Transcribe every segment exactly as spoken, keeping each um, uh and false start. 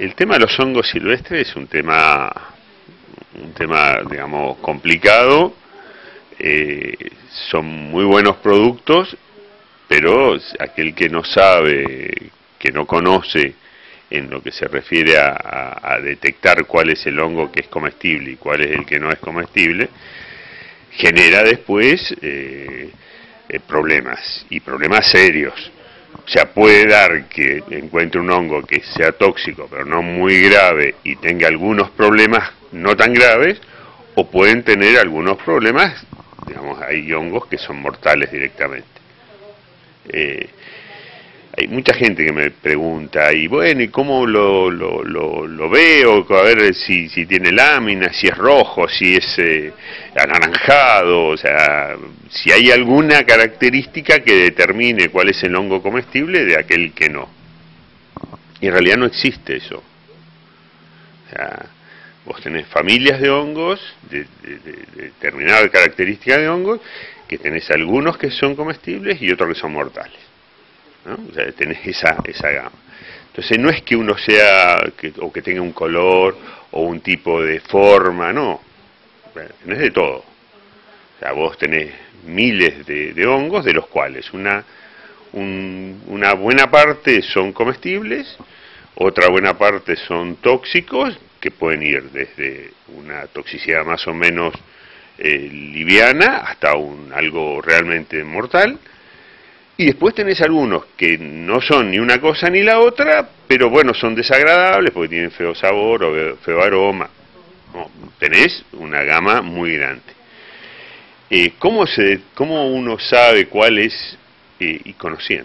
el tema de los hongos silvestres es un tema, un tema, digamos, complicado. Eh, son muy buenos productos, pero aquel que no sabe, que no conoce en lo que se refiere a, a, a detectar cuál es el hongo que es comestible y cuál es el que no es comestible, genera después eh, eh, problemas, y problemas serios. O sea, puede dar que encuentre un hongo que sea tóxico, pero no muy grave, y tenga algunos problemas no tan graves, o pueden tener algunos problemas, digamos, hay hongos que son mortales directamente. Eh, hay mucha gente que me pregunta, y bueno, ¿y cómo lo, lo, lo, lo veo? A ver si, si tiene láminas, si es rojo, si es eh, anaranjado, o sea, si hay alguna característica que determine cuál es el hongo comestible de aquel que no. Y en realidad no existe eso. O sea, vos tenés familias de hongos, de, de, de, de determinadas características de hongos, que tenés algunos que son comestibles y otros que son mortales, ¿no? O sea, tenés esa, esa gama. Entonces no es que uno sea, que, o que tenga un color, o un tipo de forma, no. Tenés de todo. O sea, vos tenés miles de, de hongos, de los cuales una, un, una buena parte son comestibles, otra buena parte son tóxicos, que pueden ir desde una toxicidad más o menos eh, liviana hasta un algo realmente mortal. Y después tenés algunos que no son ni una cosa ni la otra, pero bueno, son desagradables porque tienen feo sabor o feo aroma. No, tenés una gama muy grande. Eh, ¿cómo, se, ¿Cómo uno sabe cuál es? Eh, y conociendo.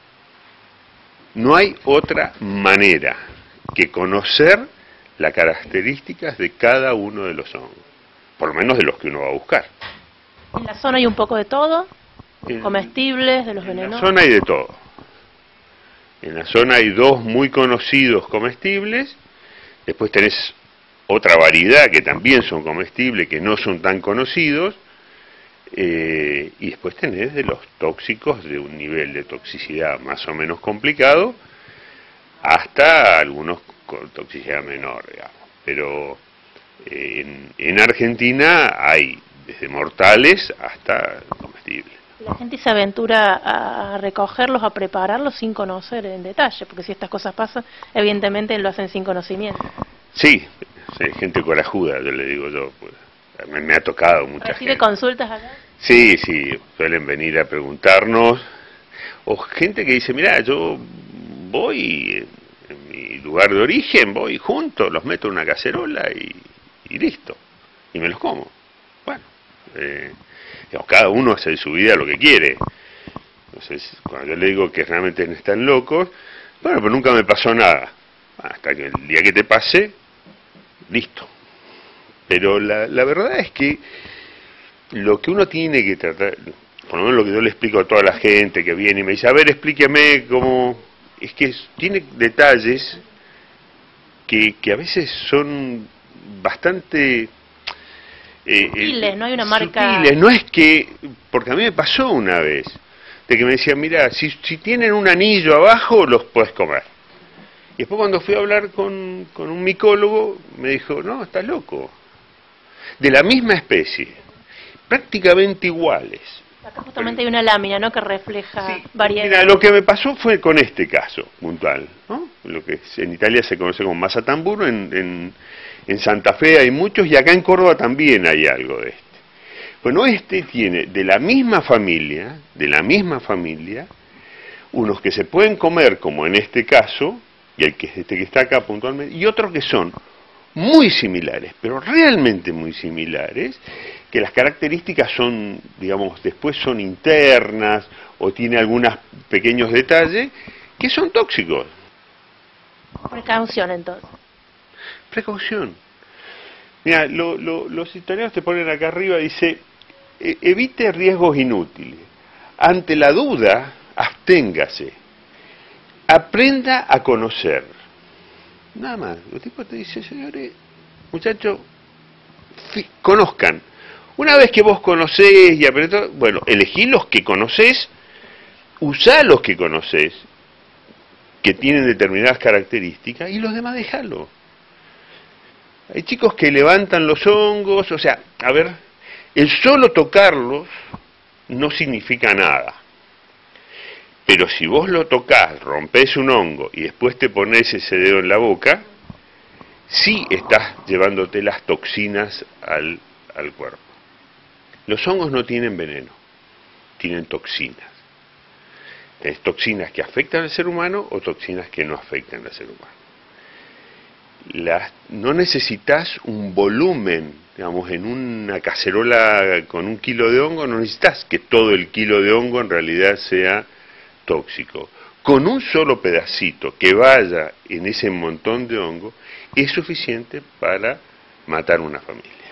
No hay otra manera que conocer las características de cada uno de los hongos, por lo menos de los que uno va a buscar. En la zona hay un poco de todo, en, comestibles, de los venenosos. En la zona hay de todo. En la zona hay dos muy conocidos comestibles, después tenés otra variedad que también son comestibles, que no son tan conocidos, eh, y después tenés de los tóxicos de un nivel de toxicidad más o menos complicado, hasta algunos con toxicidad menor, digamos. Pero eh, en, en Argentina hay desde mortales hasta comestibles. La gente se aventura a recogerlos, a prepararlos sin conocer en detalle, porque si estas cosas pasan, evidentemente lo hacen sin conocimiento. Sí, sí, gente corajuda, yo le digo yo, pues, me, me ha tocado mucha ¿Recibe gente. consultas acá? Sí, sí, suelen venir a preguntarnos, o gente que dice, mira, yo voy en mi lugar de origen, voy junto, los meto en una cacerola y, y listo, y me los como. Bueno, eh, digamos, cada uno hace de su vida lo que quiere. Entonces, cuando yo le digo que realmente están locos, bueno, pero nunca me pasó nada. Hasta que el día que te pase, listo. Pero la, la verdad es que lo que uno tiene que tratar, por lo menos lo que yo le explico a toda la gente que viene y me dice, a ver, explíqueme cómo, es que tiene detalles que, que a veces son bastante eh, sutiles, no hay una marca sutiles. No es que, porque a mí me pasó una vez, de que me decían, mira, si, si tienen un anillo abajo, los puedes comer. Y después cuando fui a hablar con, con un micólogo, me dijo, no, estás loco. De la misma especie, prácticamente iguales. Acá justamente hay una lámina, ¿no?, que refleja sí, variedad. Mira, lo que me pasó fue con este caso puntual, ¿no? Lo que en Italia se conoce como Mazatamburo, en, en, en Santa Fe hay muchos, y acá en Córdoba también hay algo de este. Bueno, este tiene de la misma familia, de la misma familia, unos que se pueden comer, como en este caso, y el que este que está acá puntualmente, y otros que son muy similares, pero realmente muy similares, que las características son, digamos, después son internas, o tiene algunos pequeños detalles, que son tóxicos. Precaución, entonces. Precaución. Mira, lo, lo, los italianos te ponen acá arriba, dice, e evite riesgos inútiles. Ante la duda, absténgase. Aprenda a conocer. Nada más. Los tipos te dicen, señores, muchachos, conozcan. Una vez que vos conocés y aprendés, bueno, elegí los que conocés, usá los que conocés, que tienen determinadas características y los demás déjalo. Hay chicos que levantan los hongos, o sea, a ver, el solo tocarlos no significa nada. Pero si vos lo tocás, rompés un hongo y después te pones ese dedo en la boca, sí estás llevándote las toxinas al, al cuerpo. Los hongos no tienen veneno, tienen toxinas. Tenés toxinas que afectan al ser humano o toxinas que no afectan al ser humano. Las, no necesitas un volumen, digamos, en una cacerola con un kilo de hongo, no necesitas que todo el kilo de hongo en realidad sea tóxico. Con un solo pedacito que vaya en ese montón de hongo es suficiente para matar una familia.